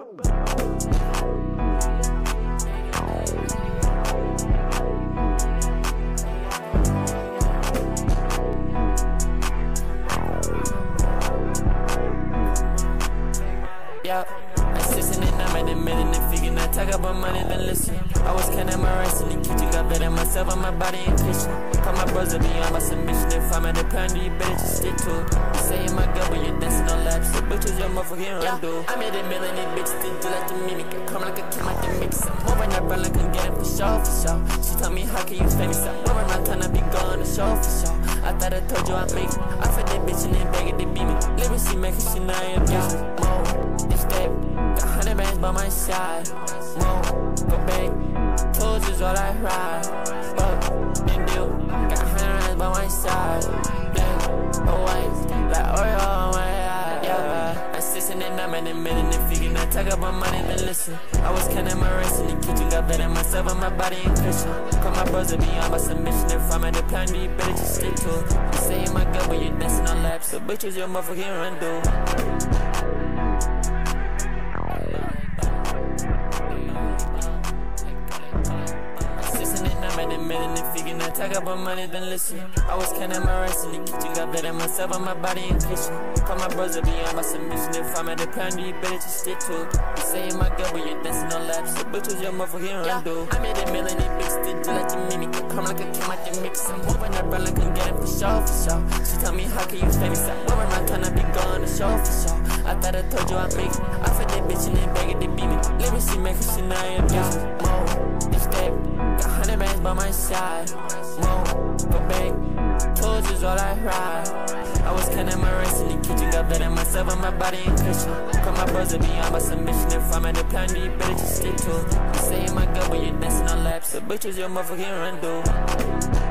Yeah, I'm 16 and I'm at the minute and figuring I talk about money, then listen. I was counting my rights in the kitchen, got better myself on my body and kitchen. Call my brother beyond my submission. If I'm at the pound, you better just stick to it. You say in my gut, but you're dancing on laps. So bitches, your motherfucking run through. I made a million, these bitches still do like the mimic. I come like a king, like the mix. I'm moving that brand like I'm getting for sure, for sure. She told me, how can you famous? I'm moving my time, I be going to show for sure. I thought I told you I'd make it. I fed that bitch and then beg it to beat me. Let me see, making she not in business. Step, got 100 bands by my side. Go back, toes is all I ride. Fuck, and deal, got 100 bands by my side. Black, or white, like Oreo on my eye. Yeah, I'm 16 and I'm at the minute and figuring I talk about money, then listen. I was counting my rights in the kitchen, got better myself on my body and cushion. Call my brother beyond my submission. If I'm at the plan, you better just stick to it. You say in my gut, but you're dancing on laps. So bitches, your motherfucking run through. Figuring I talk about money, then listen. I was counting my rights in the kitchen, got better myself on my body and kitchen. Call my brother beyond my submission. If I'm at the pound, you better just stick to it. You say in my gut, but you're dancing on laps. So bitches, your motherfucking run through. I made a million, these bitches still do like the mimic. I come like a king, like the mix. I'm moving that brand like I'm getting for sure, for sure. She told me, how can you famous? I'm moving my time, I be going to show for sure. I thought I told you I'd make it. I fed that bitch and then beg it to beat me. Let me see, making she not in business. Step, got 100 bands by my side. Go back, toes is all I ride. I was counting my rights in the kitchen, got better myself on my body and cushion. Call my brother beyond my submission. If I'm at the plan, you better just stick to it. You say in my gut, but you're dancing on laps. So bitches, your motherfucking run through.